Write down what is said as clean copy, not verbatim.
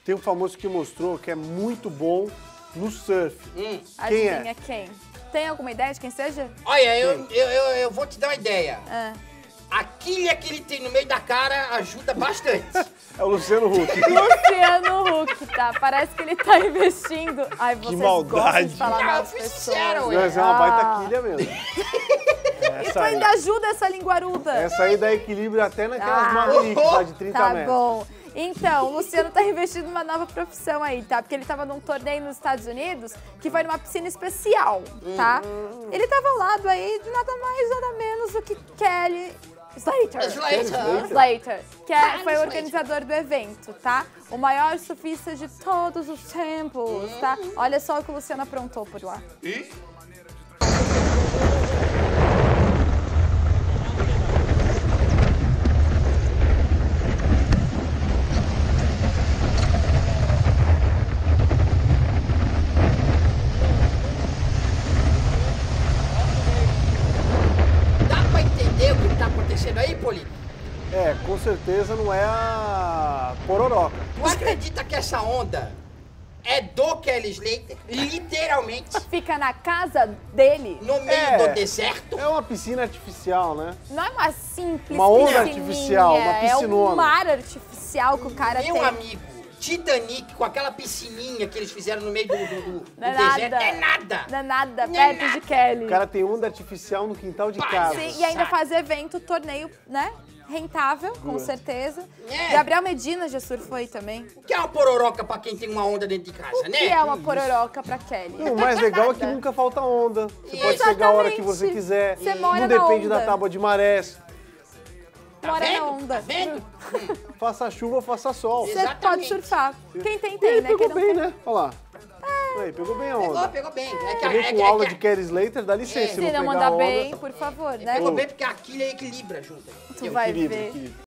Tem um famoso que mostrou que é muito bom no surf. Quem Adivinha é? quem? Tem alguma ideia de quem seja? Olha, eu vou te dar uma ideia. Ah. A quilha que ele tem no meio da cara ajuda bastante. É o Luciano Huck. Luciano Huck, tá? Parece que ele tá investindo. Ai, vocês gostam maldade. de falar Não, mal eu das fui pessoas. sincero, Não, essa é uma baita quilha mesmo. E tu ainda ajuda essa linguaruda. Essa aí dá equilíbrio até naquelas Maverick lá de 30 Tá metros. bom. Então, o Luciano tá investindo numa nova profissão aí, tá? Porque ele tava num torneio nos Estados Unidos que foi numa piscina especial, tá? Ele tava ao lado aí de nada mais, nada menos do que Kelly Slater, que foi o organizador do evento, tá? O maior surfista de todos os tempos, tá? Olha só o que o Luciano aprontou por lá. Dá pra entender o que tá acontecendo aí, Polito? É, com certeza não é a Pororoca. Tu acredita que essa onda é do Kelly Slater? Literalmente. Fica na casa dele. No meio do deserto. Então, É uma piscina artificial, né? Não é uma simples Uma onda piscininha, artificial, uma é piscinona. um mar artificial que o cara Meu tem. amigo, Titanic com aquela piscininha que eles fizeram no meio do Não é deserto. nada. É nada. Não é nada, Não é perto de nada. Kelly. O cara tem onda artificial no quintal de Pai, casa. Sim, e ainda faz evento, torneio, né? Rentável, com certeza. É. Gabriel Medina já surfou aí também. O que é uma pororoca pra quem tem uma onda dentro de casa, O né? que é uma pororoca pra Kelly? E o mais legal é que Nada. nunca falta onda. Você pode Exatamente. chegar a hora que você quiser. Você mora não na depende onda. da tábua de marés. Mora vendo? na onda. Tá vendo? Faça chuva, faça sol. Você Exatamente. pode surfar. Quem tem, E tem, ele né? pegou Quem não bem, tem. né? Olha lá. Aí, pegou bem a onda. Pegou bem. É que, Também com aula de Kelly Slater, dá licença. Se não não pegar mandar a onda, bem, por favor, né? Pegou bem porque a quilha equilibra junto. Tu entendeu? vai equilíbrio, ver. equilíbrio.